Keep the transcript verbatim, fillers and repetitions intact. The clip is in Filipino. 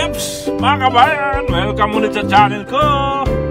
Yeps, mga kabayan, welcome ulit sa channel ko.